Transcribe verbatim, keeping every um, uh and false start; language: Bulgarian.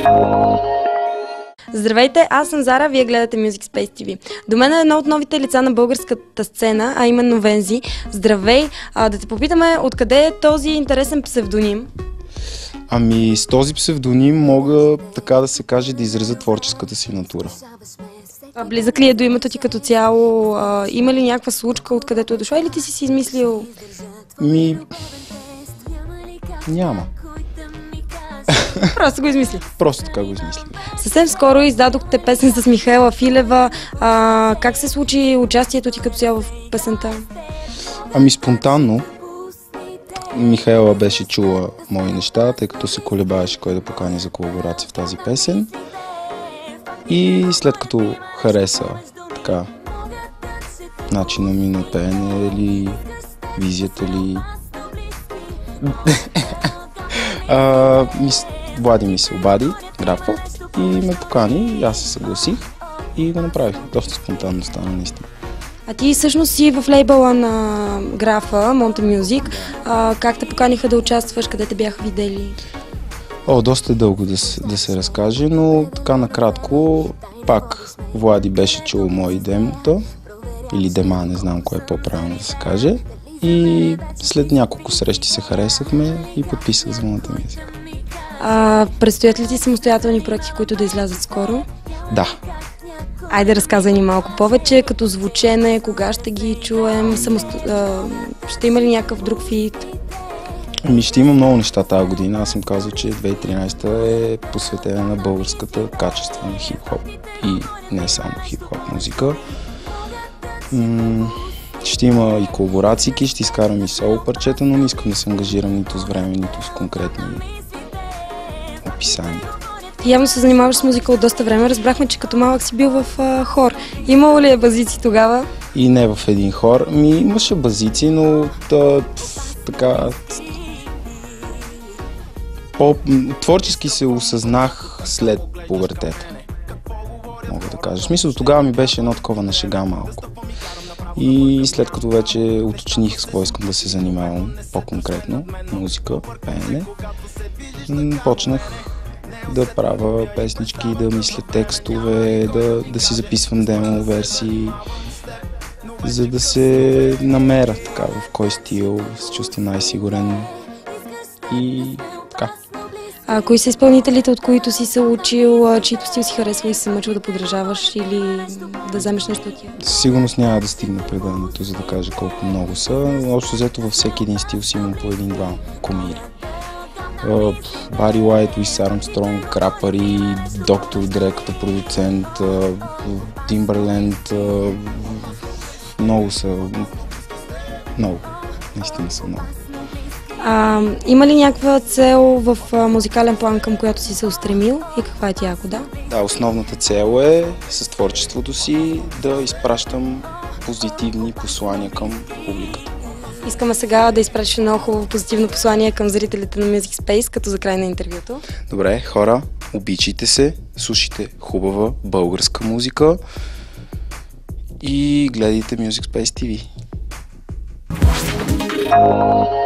Здравейте, аз съм Зара, вие гледате Music Space ти ви. До мен е едно от новите лица на българската сцена, а именно Вензи. Здравей! А, да те попитаме, откъде е този интересен псевдоним? Ами с този псевдоним мога, така да се каже, да изразя творческата си натура. А близък ли е до името ти като цяло? А, има ли някаква случка, откъдето е дошла, или ти си си измислил? Ми... няма. Просто го измисли. Просто така го измислих. Съвсем скоро издадохте песен с Михаела Филева. А, как се случи участието ти като цяло в песента? Ами спонтанно. Михаела беше чула мои неща, тъй като се колебаеше кой да покани за колаборация в тази песен. И след като хареса така начина ми на пеене или визията ли... а, ми, Влади ми се обади, графът, и ме покани, и аз се съгласих и го направих. Доста спонтанно стана наистина. А ти всъщност си в лейбъла на графа, Monte Music. А, как те поканиха да участваш, къде те бяха видели? О, доста е дълго да се, да се разкаже, но така накратко, пак Влади беше чул мои демота, или дема, не знам кое е по-правилно да се каже. И след няколко срещи се харесахме и подписах за Monte Music. А, предстоят ли ти самостоятелни проекти, които да излязат скоро? Да. Айде, разказай ни малко повече, като звучене, кога ще ги чуем, самосто... а, ще има ли някакъв друг фит? Ами ще има много неща тази година. Аз съм казал, че две хиляди и тринадесета е посветена на българската качествена хип-хоп и не само хип-хоп музика. М- ще има и колаборации, ще изкарам и соло парчета, но не искам да се ангажирам нито с време, нито с конкретни описания. Ти явно се занимаваш с музика от доста време. Разбрахме, че като малък си бил в а, хор. Имало ли е базици тогава? И не в един хор. Ми имаше базици, но да, така... По-творчески се осъзнах след пубертета. Мога да кажа. В смисъл, тогава ми беше едно такова на шега малко. И след като вече уточних с какво искам да се занимавам по-конкретно, музика, пеене, почнах да правя песнички, да мисля текстове, да, да си записвам демо версии, за да се намеря така в кой стил се чувствам най-сигурен и така. А кои са изпълнителите, от които си се учил, чието стил си харесва и си се мъчил да подражаваш или да вземеш нещо от тях? Със сигурност няма да стигна пределното, за да кажа колко много са. Общо взето във всеки един стил си имам по един-два комири. Бари Уайт, Уис Армстронг, рапъри, Доктор Дре като продуцент, Тимбърленд, много са, много, наистина са много. А, има ли някаква цел в а, музикален план, към която си се устремил и каква е тя, ако да? Да, основната цел е с творчеството си да изпращам позитивни послания към публиката. Искаме сега да изпратиш много хубаво позитивно послание към зрителите на Music Space, като за край на интервюто. Добре, хора, обичайте се, слушайте хубава българска музика и гледайте Music Space ти ви.